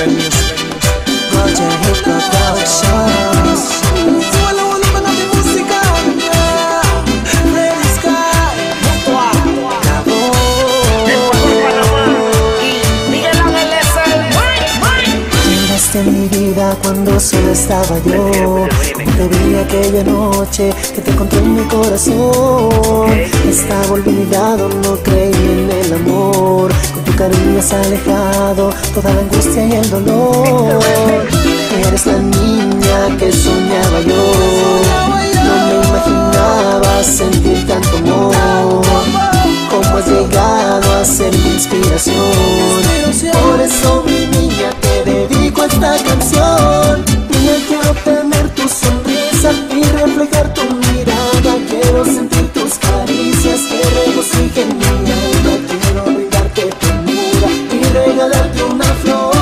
Urban Music. Roger Hip Hop Productions. Suelo volumen de música. Red Sky. Llegaste a mi vida cuando solo estaba yo. Como te vi aquella noche que te encontré en mi corazón. Estaba olvidado, no creí en el amor. Con tu cariño has alejado toda la angustia y el dolor. Eres la niña que soñaba yo. No me imaginaba sentir tanto amor. Cómo has llegado a ser mi inspiración. Por eso mi niña te dedico esta canción. Niña, quiero tener tu sonrisa y reflejar tu mirada. Quiero sentir tus caricias que regocijen mi alma. Quiero brindarte ternura y regalarte una flor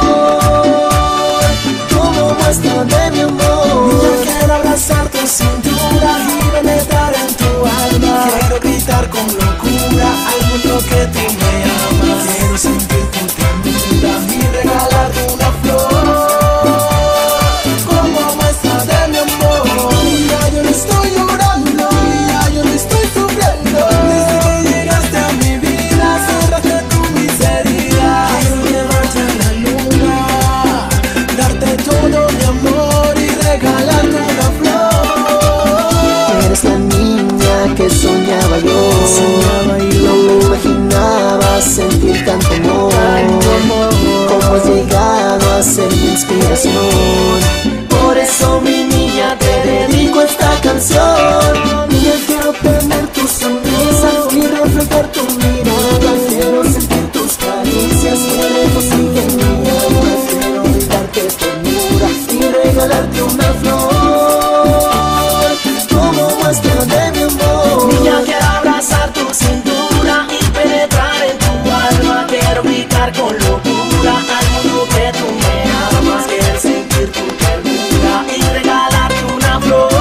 como muestra de mi amor. Niña, quiero abrazar tu cintura y penetrar en tu alma. Quiero gritar con locura al mundo que tú me amas. Quiero sentir tu ternura y regalarte una flor como muestra de mi amor. Ya yo no estoy llorando, ya yo no estoy sufriendo. Desde que llegaste a mi vida cerraste tú mis heridas. Quiero llevarte a la luna, darte todo mi amor y regalarte una flor. Eres la niña que soñaba yo. No me imaginaba sentir tanto amor. Cómo has llegado a ser mi inspiración. Por eso mi niña te dedico esta canción. Niña, quiero tener tu sonrisa y reflejar tu mirada. Quiero sentir tus caricias que regocijen mi alma. Quiero darte ternura y regalarte una flor como muestra de mi amor. Niña, quiero abrazar tu cintura y penetrar en tu alma. Quiero gritar con locura al mundo que tú me amas. Quiero sentir tu ternura y regalarte una flor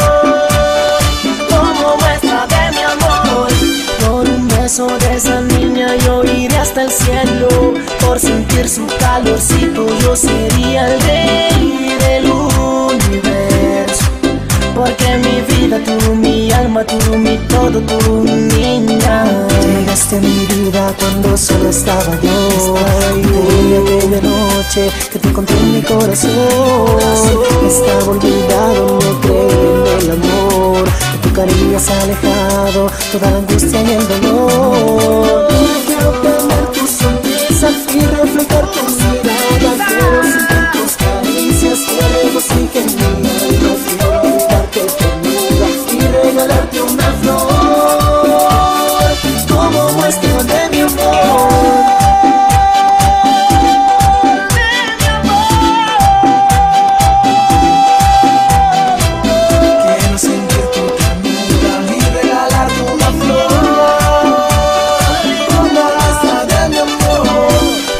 como muestra de mi amor. Por un beso de esa niña yo iré hasta el cielo. Por sentir su calorcito yo sería el rey del universo. Porque mi vida, tú, mi alma, tú, mi todo, tú, niña. Llegaste a mi vida cuando solo estaba yo. Y aquella noche que te encontré en mi corazón. Estaba olvidado, no creí en el amor. De tu cariño has alejado toda la angustia y el dolor. Quiero tener tu sonrisa y reflejar tu mirada. Quiero sentir tus caricias que regocijen mi alma. Quiero darte ternura y regalarte una flor como muestra de mi amor. Quiero sentir tu ternura y regalarte una flor como muestra de mi amor.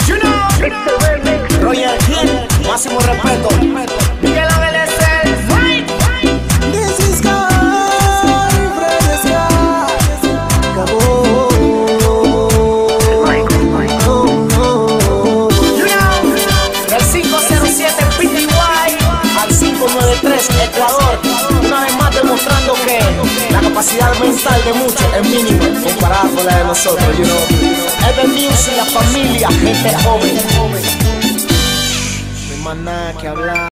Roger Hill, máximo respeto. Miguel Ángel es el rey. This is Sky, Red Sky. Acabó. Del 507 PTY al 593 Ecuador. Una vez más demostrando que la capacidad mental de muchos es mínima comparada con la de nosotros, Urban Music, la familia, gente joven. No hay más nada que hablar.